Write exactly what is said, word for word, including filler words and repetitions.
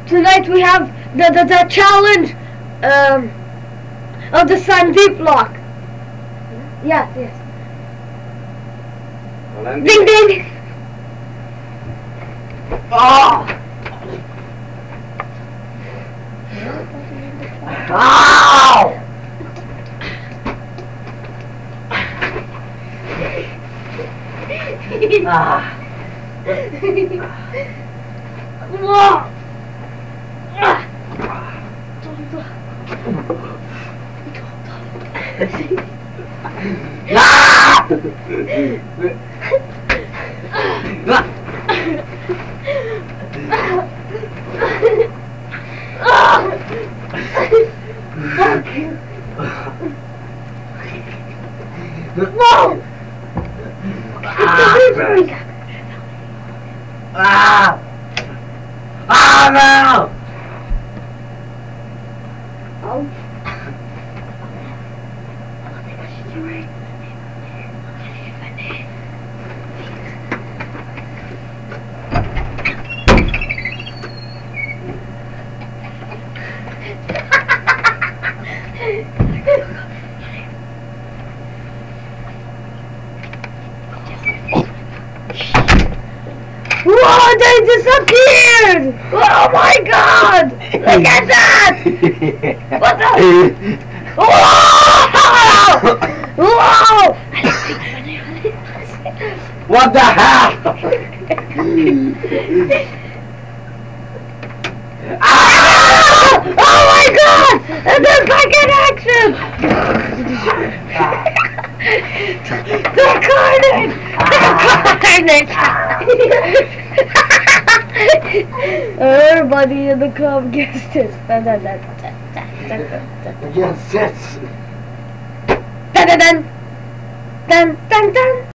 tonight we have the the, the challenge um, of the sundeep lock. Yeah, yes. Well, Ding ding! Oh! Ow! Ah. Whoa! Ah. Fuck you! Whoa! Ah! Ah, no! Oh. Whoa, they disappeared! Oh my god! Look at that! What the? Whoa! Whoa! What the hell? Ah! Oh my god! There's like an action! The carnage! The carnage! Everybody in the club gets this. Dun, dun, dun, dun, dun, dun, dun. Yes, yes. Dun, dun, dun. Dun, dun, dun.